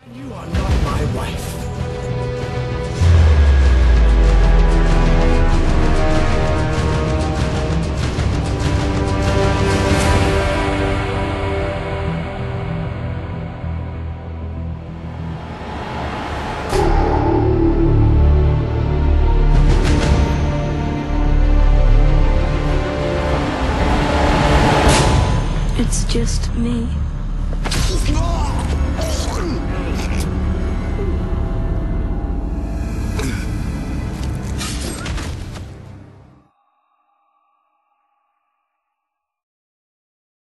You are not my wife. It's just me.